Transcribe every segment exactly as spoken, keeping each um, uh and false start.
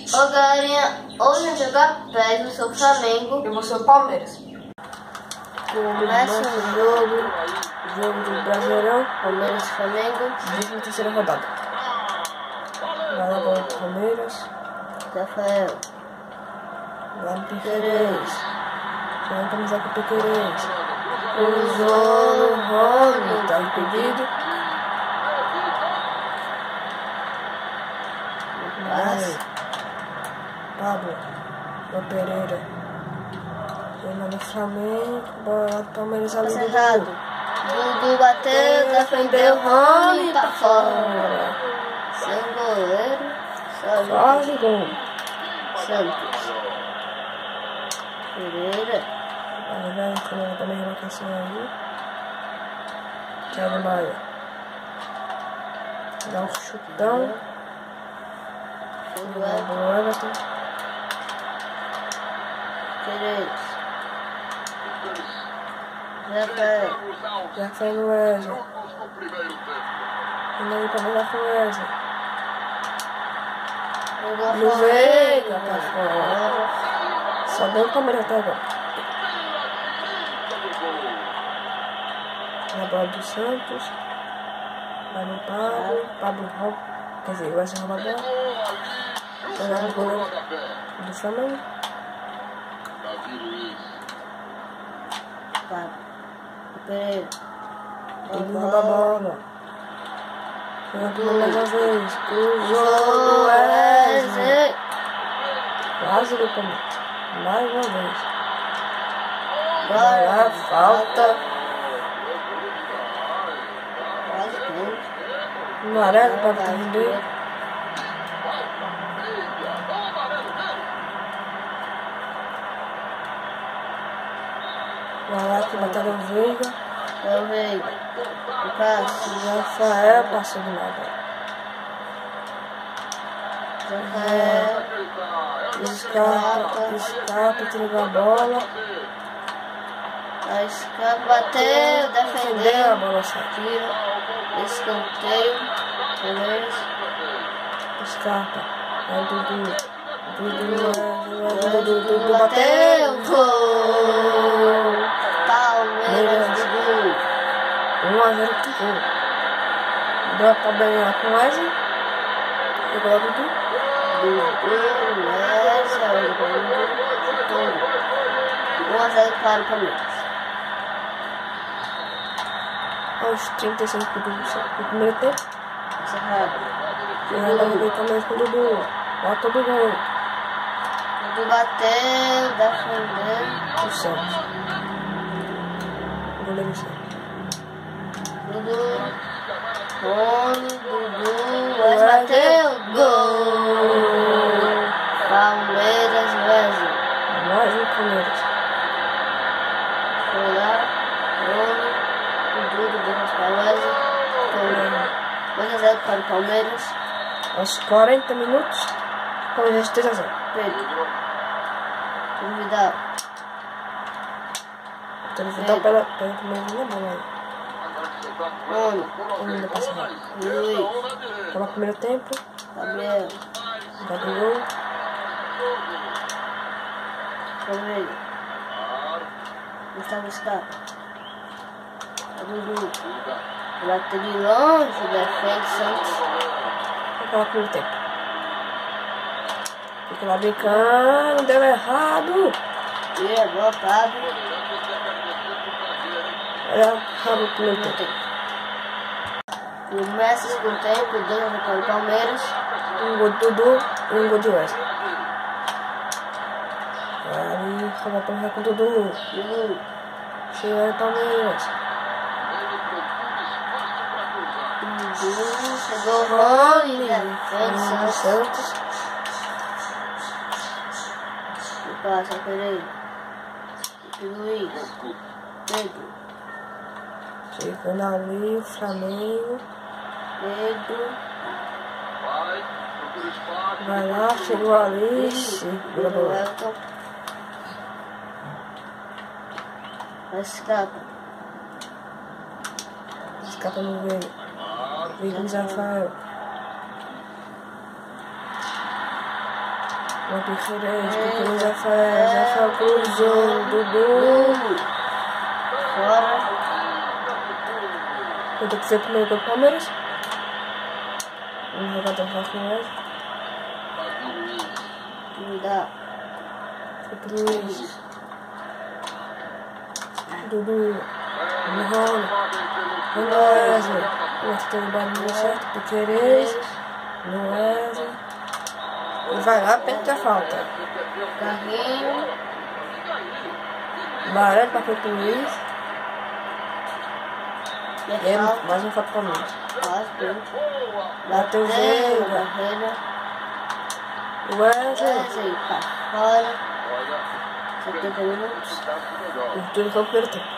Ô galerinha, hoje eu vou jogar pés, eu sou o Flamengo. Eu vou ser o Palmeiras. Começa o jogo, Jogo do Brasileirão, Palmeiras e Flamengo. décima terceira rodada. Vai lá para o Palmeiras. Rafael, Vai no Piquerez. Já entramos aqui com o Piquerez. cruzou no Rony, Tá impedido. Vai. Pablo. O Pereira. Vem lá no Flamengo. Bora lá do Palmeiras ali do errado. Dudu bateu, defendeu o Rony pra fora. Seu goleiro, só Quase gol. Santos. Pereira. Vai, vai, entrando também a marcação aí. Thiago Maia. Dá um chutão. Do Vai do Everton. Pereira. Rafael. Já foi no Wesley. E aí também vai com o Wesley. No Veiga, pra fora. Só deu o Palmeiras até agora. Na bola do Santos. Vai no Pablo. Pablo rouba. Quer dizer, o Wesley rouba a bola. Jogar no goleiro do Flamengo. Pablo. Pereira. Ele rouba a bola. Joga mais uma vez. Cruzou no Wesley. Quase do Palmeiras. Mais uma vez. Vai Vai lá, falta. Quase gol. Amarelo para defender. Vai lá que batalha o Veiga. É o Veiga. O Cássio. Rafael passou do lado. Rafael. Escapa, escapa, tira a bola. A escapa bateu, Defendeu, a defendeu. bola sai. Tira. Escanteio. Beleza. Escapa. Aí Dudu. Dudu, Dudu, Dudu Bateu. bateu. Gol. Palmeiras de gol. um a zero que gol. Deu pra ganhar com o Wesley. Pegou lá Dudu. Dudu, Wesley, um a zero para o Palmeiras. Aos trinta e cinco do, do primeiro tempo. Encerrado. E ainda veio também com o Dudu. Bota do gol. Dudu bateu, defendeu. O Santos. O goleiro Santos. Dudu, Rony, Dudu, Wesley bateu, gol! Palmeiras, Wesley. Mais um Palmeiras. Foi lá, Rony, Dudu, Dudu para Wesley. dois a zero para o Palmeiras. Aos quarenta minutos, Palmeiras três a zero. Pedro. Vidal. Então vou dar pela pela primeira bola aí. Rony, Ainda passa rápido. Luiz, Acaba o primeiro tempo. Gabriel, Gabriel. Correia, Gustavo Scarpa, Dudu, bate de longe, defende Santos. Acaba o primeiro tempo. Fica lá brincando, deu errado. E é boa, Pablo. Olha, acaba o primeiro tempo. Começa o segundo tempo, dois a zero para o Palmeiras. Um gol de Dudu e um gol de Wesley. Aí, acaba pra jogar com o Dudu. Dudu, Chega aí, Palmeiras. Dudu, chegou o Rony, defende Santos. Santos. Santos. E passa Pereira. Luiz, Pedro, Chegando ali o Flamengo. Pedro, Vai lá, chegou ali. Segura a bola. Elton. Escapa. Escapa no Veiga. Veiga no Rafael. Uma Piqueires, Piqueires, Rafael, Rafael cruzou, Dudu. Fora. Eu tenho que ser primeiro gol do Palmeiras. Um jogador Rafael. Duda. Luiz. Dudu. Enrola. Wesley. O outro tem o barulho certo. Piqueires. Wesley. E vai lá, pega a falta. Carrinho. Baralho para o Luiz. E E aí, falta. mais um falta para mim. Bateu. Bateu na Veiga. barreira. Wesley. Wesley pra fora. setenta minutos. O turno foi o primeiro tempo.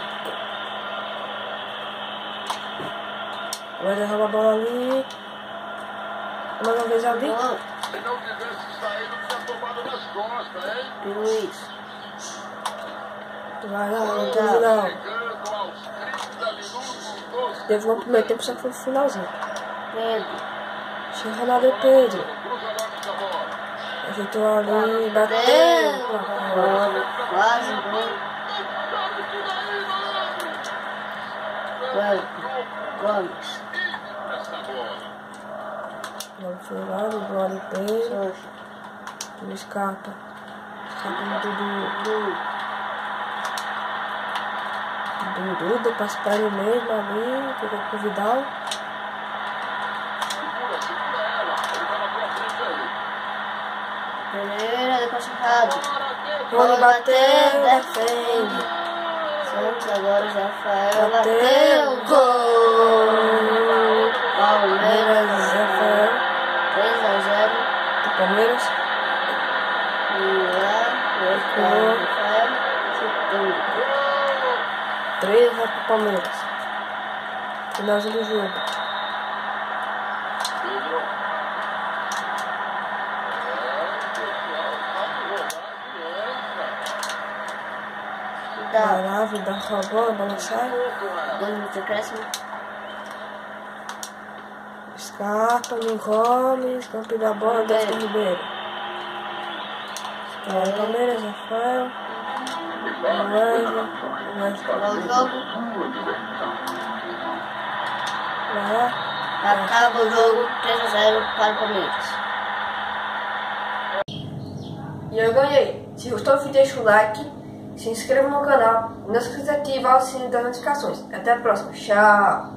Wesley rouba a bola ali. Mais uma vez ali. Gol. Se não tivesse saído, tinha tomado nas costas, hein? E Luiz. Vai lá, não tem Legal. não. Chegando aos trinta minutos do Teve um primeiro tempo, só foi no finalzinho. Pedro. Chega lá do Pedro. cruzamento da bola. Ajeitou ali, bateu. Bateu. Fora. Quase gol. Well, Gomes. Essa bola. Não foi lá, ligou ali Pedro. Souza. Ele escapa. Escapa no Dudu. Dudu. Dudu, deu passe pra ele mesmo ali. Pegou pro Vidal. Segura, segura ela. Ele vai na tua frente aí. Pereira, depois errado. Rony bateu, defende. Santos agora, já Rafael Bateu, bateu. gol! Palmeiras, Rafael. três a zero. Do Palmeiras. E lá, o Rafael, chutou. três vai pro Palmeiras. Finalzinho do jogo. Pedro. É, pessoal, tá com rodagem, entra. Vai lá, Vidal roubou, a bola sai. Dois minutos de acréscimo. Scarpa, no Gomes, campo da bola, Gaston Ribeiro. Vai, Palmeiras, Rafael. Wesley. Wesley. Acabou o jogo. Vai lá. Acaba o jogo, três a zero para o Palmeiras. E eu ganhei. Se gostou, deixa o like, se inscreva no canal e não esqueça de ativar o sininho das notificações. Até a próxima. Tchau!